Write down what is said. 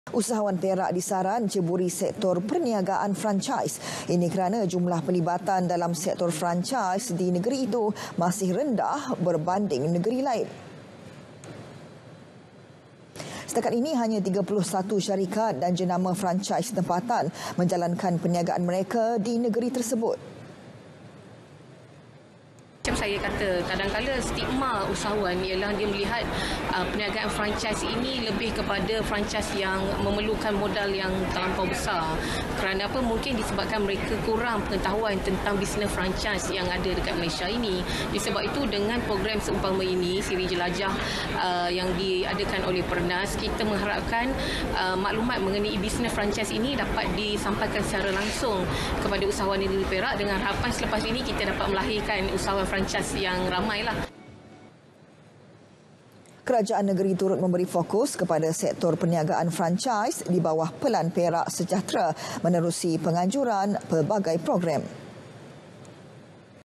Usahawan Perak disaran ceburi sektor perniagaan franchise. Ini kerana jumlah pelibatan dalam sektor franchise di negeri itu masih rendah berbanding negeri lain. Setakat ini hanya 31 syarikat dan jenama franchise tempatan menjalankan perniagaan mereka di negeri tersebut. Macam saya kata, kadang-kadang stigma usahawan ialah dia melihat perniagaan franchise ini lebih kepada franchise yang memerlukan modal yang terlampau besar. Kerana apa? Mungkin disebabkan mereka kurang pengetahuan tentang bisnes franchise yang ada dekat Malaysia ini. Disebab itu dengan program seumpama ini, siri jelajah yang diadakan oleh Pernas, kita mengharapkan maklumat mengenai bisnes franchise ini dapat disampaikan secara langsung kepada usahawan di Perak dengan harapan selepas ini kita dapat melahirkan usahawan franchise yang ramailah. Kerajaan negeri turut memberi fokus kepada sektor perniagaan franchise di bawah Pelan Perak Sejahtera menerusi penganjuran pelbagai program.